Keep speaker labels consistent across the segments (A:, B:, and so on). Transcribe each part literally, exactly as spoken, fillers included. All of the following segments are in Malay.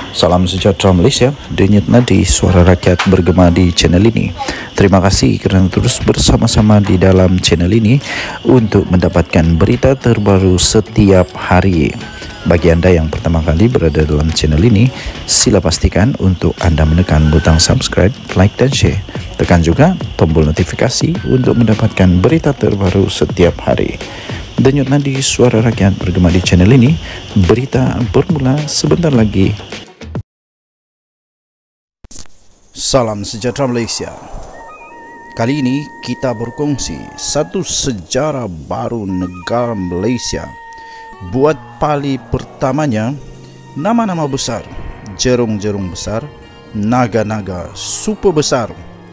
A: Salam sejahtera Malaysia, denyut nadi suara rakyat bergema di channel ini. Terima kasih kerana terus bersama-sama di dalam channel ini untuk mendapatkan berita terbaru setiap hari. Bagi anda yang pertama kali berada dalam channel ini, sila pastikan untuk anda menekan butang subscribe, like dan share. Tekan juga tombol notifikasi untuk mendapatkan berita terbaru setiap hari. Denyut nadi suara rakyat bergema di channel ini. Berita bermula sebentar lagi. Salam sejahtera Malaysia. Kali ini kita berkongsi satu sejarah baru negara Malaysia. Buat kali pertamanya, nama-nama besar, jerung-jerung besar, naga-naga super besar,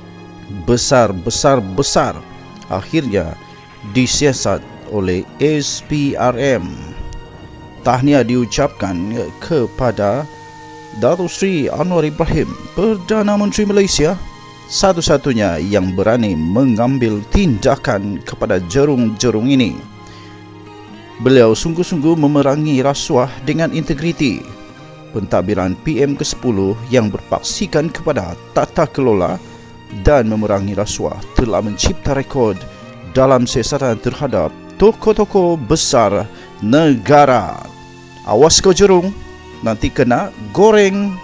A: besar-besar-besar akhirnya disiasat oleh S P R M. Tahniah diucapkan kepada Datuk Seri Anwar Ibrahim, Perdana Menteri Malaysia, satu-satunya yang berani mengambil tindakan kepada jerung-jerung ini. Beliau sungguh-sungguh memerangi rasuah dengan integriti. Pentadbiran P M ke sepuluh yang berpaksikan kepada tata kelola dan memerangi rasuah telah mencipta rekod dalam siasatan terhadap tokoh-tokoh besar negara. Awas kau jerung, nanti kena goreng.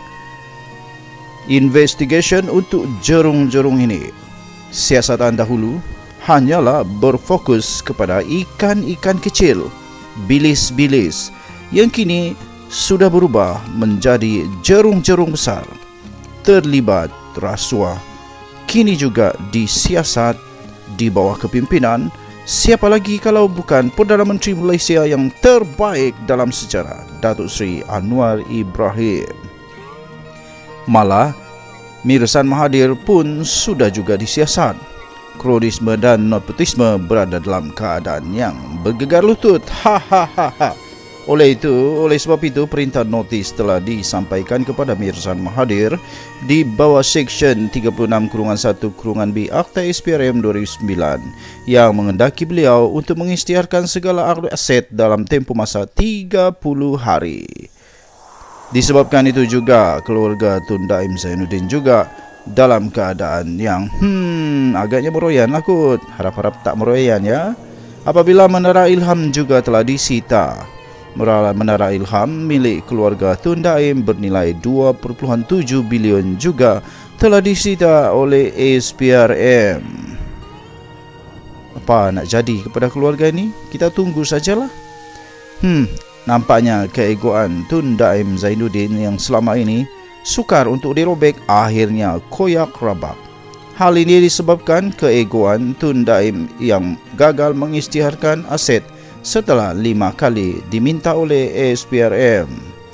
A: Investigation untuk jerung-jerung ini. Siasatan dahulu hanyalah berfokus kepada ikan-ikan kecil, bilis-bilis, yang kini sudah berubah menjadi jerung-jerung besar. Terlibat rasuah kini juga disiasat di bawah kepimpinan siapa lagi kalau bukan Perdana Menteri Malaysia yang terbaik dalam sejarah, Datuk Seri Anwar Ibrahim. Malah, Mirsan Mahathir pun sudah juga disiasat. Kronisme dan nepotisme berada dalam keadaan yang bergegar lutut. Hahaha. Oleh itu, oleh sebab itu, perintah notis telah disampaikan kepada Mirsan Mahathir di bawah Seksyen tiga puluh enam satu B Akta S P R M dua ribu sembilan yang mengendaki beliau untuk mengisytiharkan segala aset dalam tempoh masa tiga puluh hari. Disebabkan itu juga keluarga Tun Daim Zainuddin juga dalam keadaan yang hmm agaknya meroyan lah kot. Harap-harap tak meroyan ya. Apabila Menara Ilham juga telah disita. Menara Ilham milik keluarga Tun Daim bernilai dua perpuluhan tujuh bilion juga telah disita oleh S P R M. Apa nak jadi kepada keluarga ini? Kita tunggu sajalah. Hmm, nampaknya keegoan Tun Daim Zainuddin yang selama ini sukar untuk dirobek akhirnya koyak rabak. Hal ini disebabkan keegoan Tun Daim yang gagal mengisytiharkan aset setelah lima kali diminta oleh S P R M.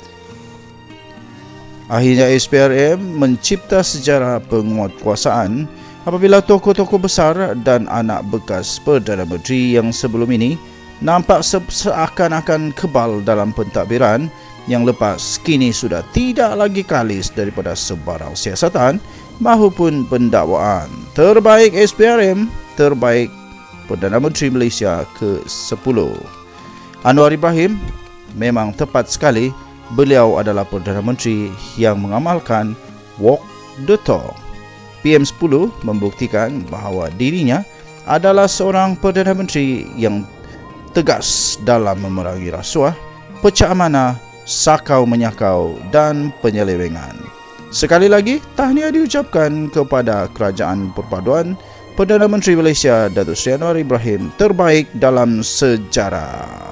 A: Akhirnya S P R M mencipta sejarah penguatkuasaan apabila tokoh-tokoh besar dan anak bekas Perdana Menteri yang sebelum ini nampak seakan-akan kebal dalam pentadbiran yang lepas kini sudah tidak lagi kalis daripada sebarang siasatan maupun pendakwaan. Terbaik S P R M, terbaik Perdana Menteri Malaysia ke sepuluh. Anwar Ibrahim memang tepat sekali, beliau adalah Perdana Menteri yang mengamalkan walk the talk. P M sepuluh membuktikan bahawa dirinya adalah seorang Perdana Menteri yang tegas dalam memerangi rasuah, pecah amanah, sakau menyakau dan penyelewengan. Sekali lagi, tahniah diucapkan kepada Kerajaan Perpaduan Perdana Menteri Malaysia Datuk Seri Anwar Ibrahim, terbaik dalam sejarah.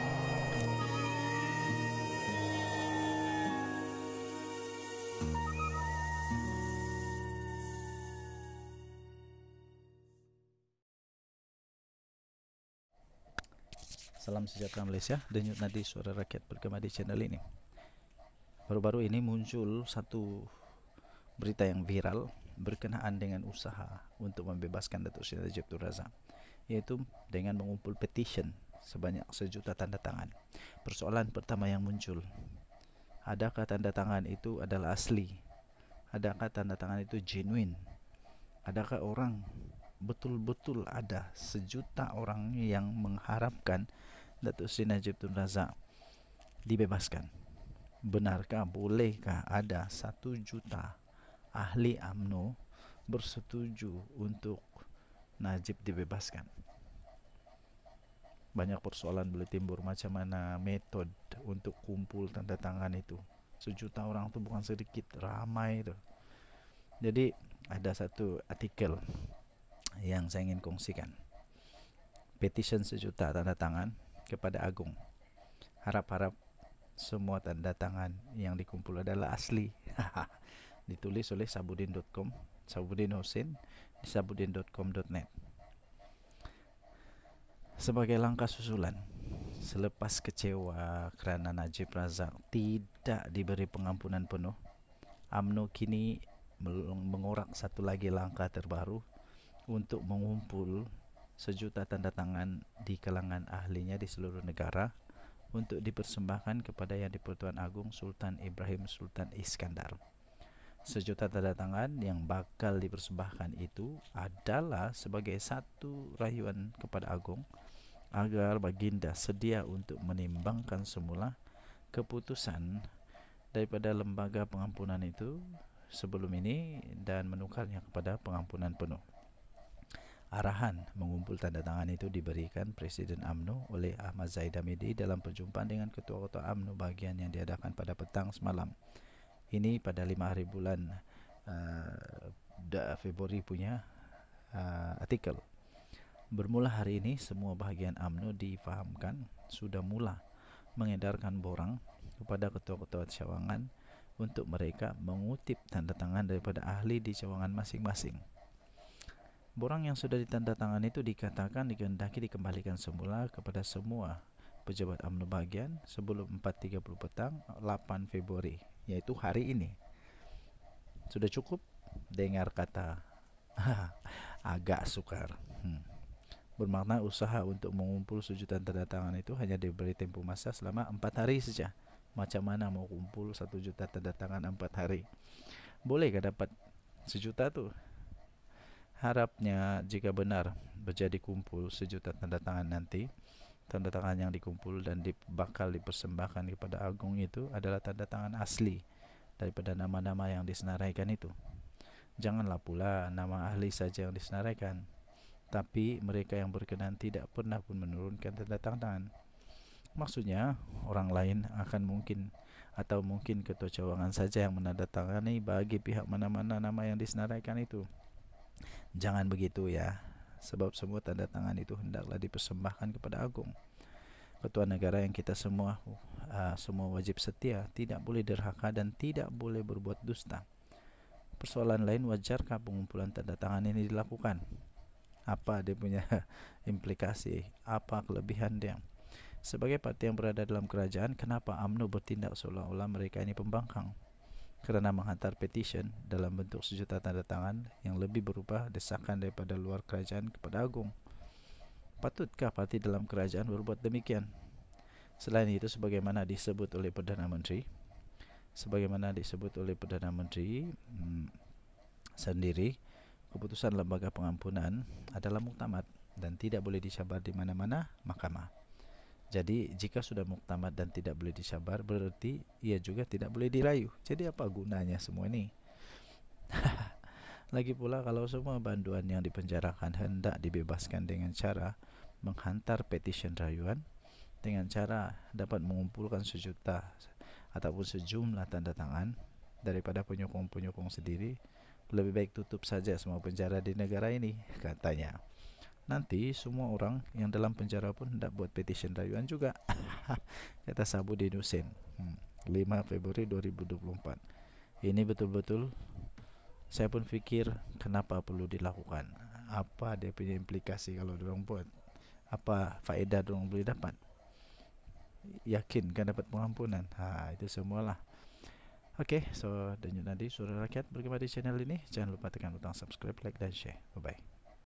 A: Salam sejahtera Malaysia, denyut nadi suara rakyat bergema di channel ini. Baru-baru ini muncul satu berita yang viral berkenaan dengan usaha untuk membebaskan Datuk Seri Najib Tun Razak, iaitu dengan mengumpul petition sebanyak sejuta tanda tangan. Persoalan pertama yang muncul, adakah tanda tangan itu adalah asli? Adakah tanda tangan itu genuine? Adakah orang betul-betul ada sejuta orang yang mengharapkan Datuk Seri Najib Tun Razak dibebaskan? benarkah, bolehkah ada satu juta ahli U M N O bersetuju untuk Najib dibebaskan? Banyak persoalan boleh timbul, macam mana metode untuk kumpul tanda tangan itu. Sejuta orang itu bukan sedikit, ramai itu. Jadi ada satu artikel yang saya ingin kongsikan. Petition sejuta tanda tangan kepada Agung. Harap-harap semua tanda tangan yang dikumpul adalah asli. Ditulis oleh sabudin dot com, Sabudin Hussein di sabudin dot com dot net. Sebagai langkah susulan, selepas kecewa kerana Najib Razak tidak diberi pengampunan penuh, U M N O kini mengorak satu lagi langkah terbaru untuk mengumpul sejuta tanda tangan di kalangan ahlinya di seluruh negara untuk dipersembahkan kepada Yang di-Pertuan Agong Sultan Ibrahim Sultan Iskandar. Sejuta tanda tangan yang bakal dipersembahkan itu adalah sebagai satu rayuan kepada Agong agar Baginda sedia untuk menimbangkan semula keputusan daripada lembaga pengampunan itu sebelum ini dan menukarnya kepada pengampunan penuh. Arahan mengumpul tanda tangan itu diberikan Presiden U M N O oleh Ahmad Zahid Hamidi dalam perjumpaan dengan ketua-ketua U M N O bahagian yang diadakan pada petang semalam. Ini pada lima hari bulan uh, Februari punya uh, artikel. Bermula hari ini, semua bahagian U M N O difahamkan sudah mula mengedarkan borang kepada ketua-ketua cawangan untuk mereka mengutip tanda tangan daripada ahli di cawangan masing-masing. Borang yang sudah ditanda tangan itu dikatakan dikehendaki dikembalikan semula kepada semua pejabat U M N O bahagian sebelum empat tiga puluh petang lapan Februari, yaitu hari ini. Sudah cukup dengar kata agak sukar. Hmm. Bermakna usaha untuk mengumpul sejuta tanda tangan itu hanya diberi tempoh masa selama empat hari saja. Macam mana mau kumpul satu juta tanda tangan empat hari? Bolehkah dapat sejuta tu? Harapnya jika benar berjadi kumpul sejuta tanda tangan nanti, tanda tangan yang dikumpul dan di, bakal dipersembahkan kepada Agung itu adalah tanda tangan asli daripada nama-nama yang disenaraikan itu. Janganlah pula nama ahli saja yang disenaraikan, tapi mereka yang berkenan tidak pernah pun menurunkan tanda tangan. Maksudnya orang lain akan mungkin atau mungkin ketua cawangan saja yang menandatangani bagi pihak mana-mana nama yang disenaraikan itu. Jangan begitu ya, sebab semua tanda tangan itu hendaklah dipersembahkan kepada Agung, ketua negara yang kita semua uh, semua wajib setia, tidak boleh derhaka dan tidak boleh berbuat dusta. Persoalan lain, wajarkah pengumpulan tanda tangan ini dilakukan? Apa dia punya implikasi? Apa kelebihan dia? Sebagai parti yang berada dalam kerajaan, kenapa U M N O bertindak seolah-olah mereka ini pembangkang? Kerana menghantar petition dalam bentuk sejuta tanda tangan yang lebih berupa desakan daripada luar kerajaan kepada Agung. Patutkah parti dalam kerajaan berbuat demikian? Selain itu, sebagaimana disebut oleh Perdana Menteri, sebagaimana disebut oleh Perdana Menteri hmm, sendiri, keputusan lembaga pengampunan adalah muktamad dan tidak boleh dicabar di mana-mana mahkamah. Jadi jika sudah muktamad dan tidak boleh dicabar, berarti ia juga tidak boleh dirayu. Jadi apa gunanya semua ini? Lagi pula, kalau semua banduan yang dipenjarakan hendak dibebaskan dengan cara menghantar petition rayuan, dengan cara dapat mengumpulkan sejuta ataupun sejumlah tanda tangan daripada penyokong-penyokong sendiri, lebih baik tutup saja semua penjara di negara ini, katanya. Nanti semua orang yang dalam penjara pun hendak buat petition rayuan juga, kata Sabudin Hussein. hmm, lima Februari dua ribu dua puluh empat. Ini betul-betul saya pun fikir kenapa perlu dilakukan. Apa dia punya implikasi kalau diorang buat? Apa faedah diorang boleh dapat? Yakin kan dapat pengampunan? Ha, itu semualah. Okey, so Denyut Nadi Suara Rakyat bergema di channel ini. Jangan lupa tekan butang subscribe, like dan share. Bye bye.